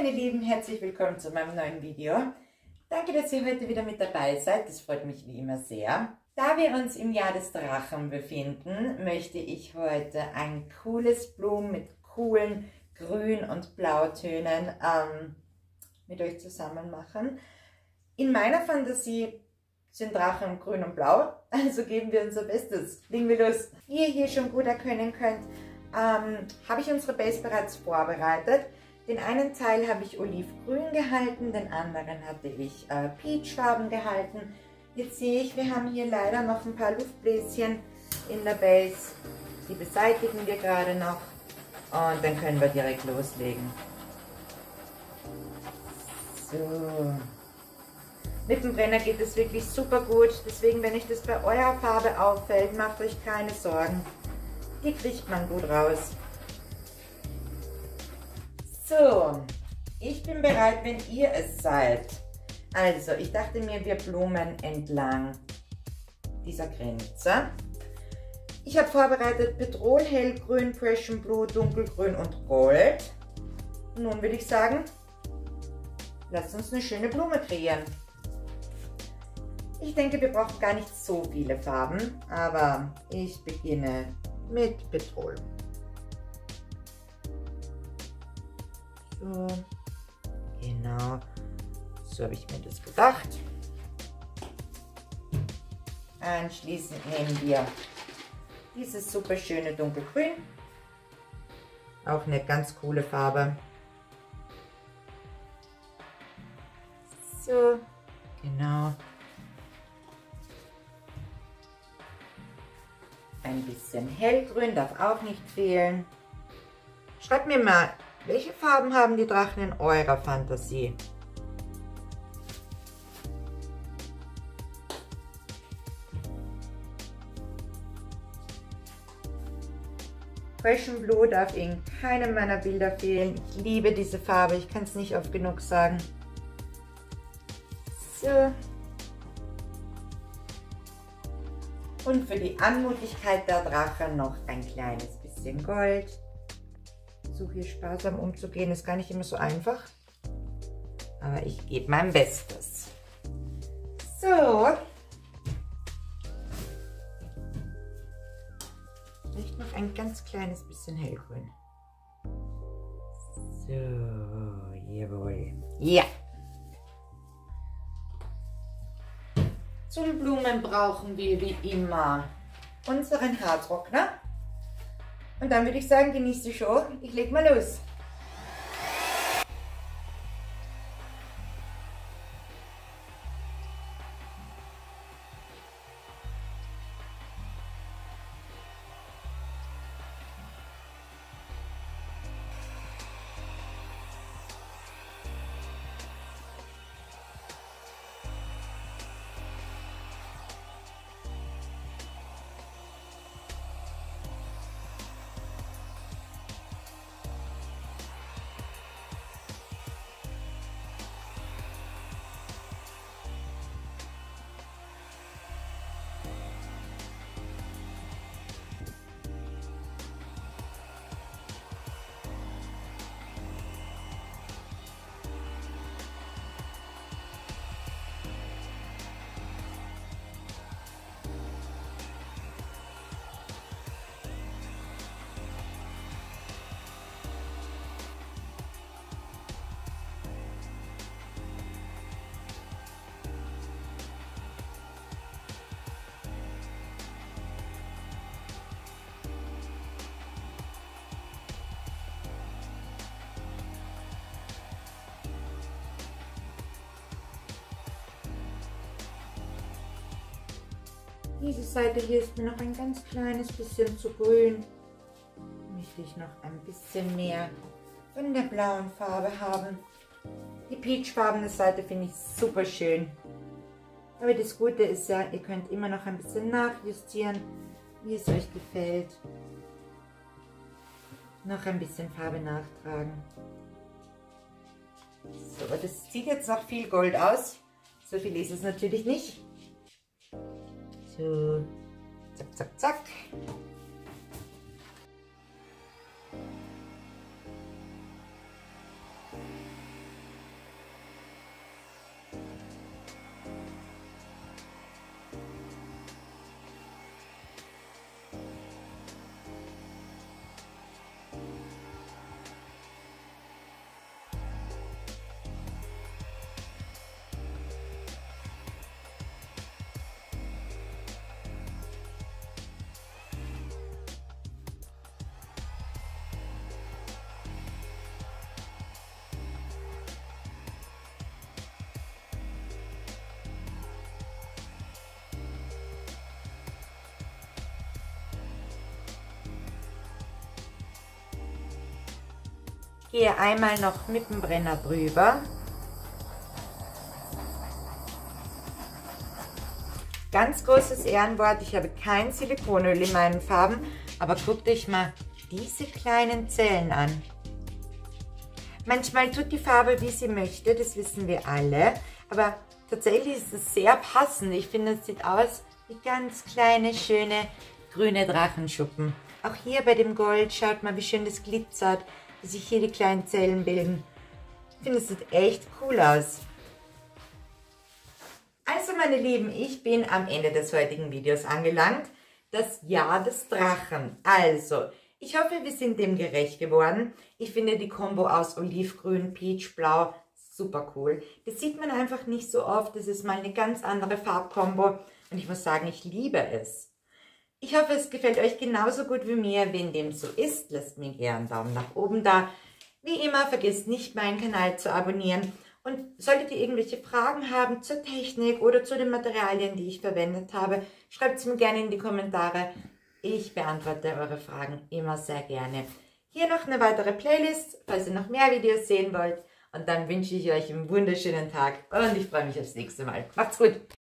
meine Lieben, herzlich willkommen zu meinem neuen Video. Danke, dass ihr heute wieder mit dabei seid, das freut mich wie immer sehr. Da wir uns im Jahr des Drachen befinden, möchte ich heute ein cooles Blumen mit coolen Grün- und Blautönen mit euch zusammen machen. In meiner Fantasie sind Drachen grün und blau, also geben wir unser Bestes. Legen wir los. Wie ihr hier schon gut erkennen könnt, habe ich unsere Base bereits vorbereitet. Den einen Teil habe ich olivgrün gehalten, den anderen hatte ich peachfarben gehalten. Jetzt sehe ich, wir haben hier leider noch ein paar Luftbläschen in der Base. Die beseitigen wir gerade noch und dann können wir direkt loslegen. So. Mit dem Brenner geht es wirklich super gut, deswegen wenn euch das bei eurer Farbe auffällt, macht euch keine Sorgen. Die kriegt man gut raus. So, ich bin bereit, wenn ihr es seid. Also, ich dachte mir, wir blumen entlang dieser Grenze. Ich habe vorbereitet Petrol, Hellgrün, Prussian Blue, Dunkelgrün und Gold. Und nun würde ich sagen, lasst uns eine schöne Blume kreieren. Ich denke, wir brauchen gar nicht so viele Farben, aber ich beginne mit Petrol. So, genau, so habe ich mir das gedacht. Anschließend nehmen wir dieses super schöne Dunkelgrün, auch eine ganz coole Farbe. So, genau. Ein bisschen hellgrün darf auch nicht fehlen. Schreibt mir mal, welche Farben haben die Drachen in eurer Fantasie? Prussian Blue darf in keinem meiner Bilder fehlen. Ich liebe diese Farbe, ich kann es nicht oft genug sagen. So. Und für die Anmutigkeit der Drachen noch ein kleines bisschen Gold. Ich versuche hier sparsam umzugehen, ist gar nicht immer so einfach. Aber ich gebe mein Bestes. So. Vielleicht noch ein ganz kleines bisschen hellgrün. So, jawohl. Ja. Zum Blumen brauchen wir wie immer unseren Haartrockner. Und dann würde ich sagen, genießt die Show. Ich leg mal los. Diese Seite hier ist mir noch ein ganz kleines bisschen zu grün. Möchte ich noch ein bisschen mehr von der blauen Farbe haben. Die peachfarbene Seite finde ich super schön. Aber das Gute ist ja, ihr könnt immer noch ein bisschen nachjustieren, wie es euch gefällt. Noch ein bisschen Farbe nachtragen. So, das sieht jetzt noch viel Gold aus. So viel ist es natürlich nicht. So, zack, zack, zack. Gehe einmal noch mit dem Brenner drüber. Ganz großes Ehrenwort, ich habe kein Silikonöl in meinen Farben, aber guckt euch mal diese kleinen Zellen an. Manchmal tut die Farbe, wie sie möchte, das wissen wir alle, aber tatsächlich ist es sehr passend. Ich finde, es sieht aus wie ganz kleine, schöne, grüne Drachenschuppen. Auch hier bei dem Gold, schaut mal, wie schön das glitzert, wie sich hier die kleinen Zellen bilden. Ich finde, es sieht echt cool aus. Also meine Lieben, ich bin am Ende des heutigen Videos angelangt. Das Jahr des Drachen. Also, ich hoffe, wir sind dem gerecht geworden. Ich finde die Kombo aus Olivgrün, Peachblau super cool. Das sieht man einfach nicht so oft. Das ist mal eine ganz andere Farbkombo. Und ich muss sagen, ich liebe es. Ich hoffe, es gefällt euch genauso gut wie mir. Wenn dem so ist, lasst mir gerne einen Daumen nach oben da. Wie immer, vergesst nicht, meinen Kanal zu abonnieren. Und solltet ihr irgendwelche Fragen haben zur Technik oder zu den Materialien, die ich verwendet habe, schreibt es mir gerne in die Kommentare. Ich beantworte eure Fragen immer sehr gerne. Hier noch eine weitere Playlist, falls ihr noch mehr Videos sehen wollt. Und dann wünsche ich euch einen wunderschönen Tag und ich freue mich aufs nächste Mal. Macht's gut!